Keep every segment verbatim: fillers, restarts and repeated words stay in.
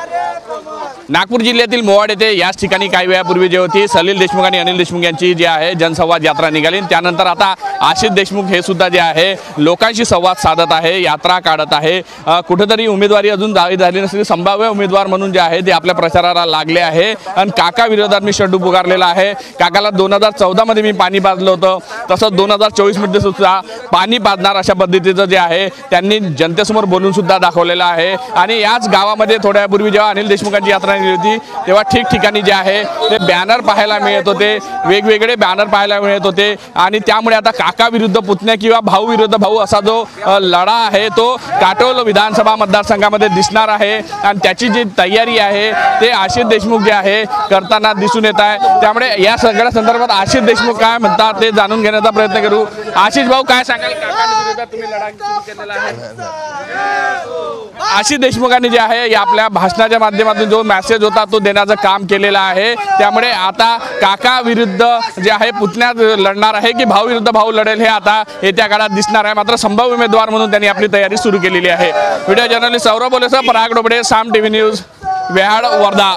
नागपूर जिल्ह्यातील मोवाड येथे याच ठिकाणी काही वेळापूर्वी जे होती सलील देशमुख आणि अनिल देशमुख यांची जी आहे जनसंवाद यात्रा निघाली, त्यानंतर आता आशिष देशमुख हे सुद्धा जे आहे लोकांशी संवाद साधत आहे, यात्रा काढत आहे। कुठेतरी उमेदवारी अजून जाहीर झाली नसली, संभाव्य उमेदवार म्हणून जे आहे ते आपल्या प्रचाराला लागले आहे आणि काका विरोधात मी शड्डू पुकारलेला आहे। काकाला दोन हजार चौदा मध्ये मी पाणी पाजलं होतं, तसंच दोन हजार चोवीस मध्ये सुद्धा पाणी पाजणार अशा पद्धतीचं जे आहे त्यांनी जनतेसमोर बोलून सुद्धा दाखवलेलं आहे। आणि याच गावामध्ये थोड्यापूर्वी जेव्हा अनिल देशमुखांची यात्रा निघाली होती तेव्हा ठिकठिकाणी जे आहे ते बॅनर पाहायला मिळत होते, वेगवेगळे बॅनर पाहायला मिळत होते। आणि त्यामुळे आता काका विरुद्ध पुतण्या किंवा भाऊ विरुद्ध भाऊ असा जो लढा आहे तो काटोल विधानसभा मतदारसंघामध्ये दिसणार आहे आणि त्याची जी तयारी आहे ते आशिष देशमुख जे आहे करताना दिसून येत आहे। त्यामुळे या सगळ्या संदर्भात आशिष देशमुख काय म्हणतात ते जाणून घेण्याचा प्रयत्न करू। आशिष भाऊ काय सांगाल, काकांविरोधात तुम्ही लढा सुरू केलेला आहे? आशिष देशमुखांनी जे आहे या आपल्या भाषणाच्या माध्यमातून जो मेसेज होता तो देण्याचं काम केलेलं आहे। त्यामुळे आता काका विरुद्ध जे आहे पुतण्या लढणार आहे की भाऊ विरुद्ध भाऊ लढेल हे आता येत्या काळात दिसणार आहे। मात्र संभाव्य उमेदवार म्हणून त्यांनी आपली तयारी सुरू केलेली आहे। व्हिडिओ जर्नलिस्ट सौरभ बोलेसह पराग डोबडे, साम टीव्ही न्यूज, वेहाड, वर्धा।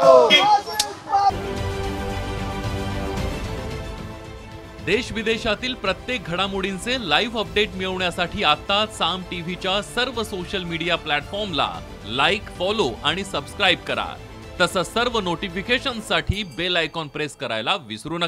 देश विदेशातील प्रत्येक घडामोडींचे लाईव्ह अपडेट मिळवण्यासाठी आता साम टीव्हीच्या सर्व सोशल मीडिया प्लॅटफॉर्मला लाईक, फॉलो आणि सबस्क्राईब करा। तसंच सर्व नोटिफिकेशनसाठी बेल आयकॉन प्रेस करायला विसरू नका।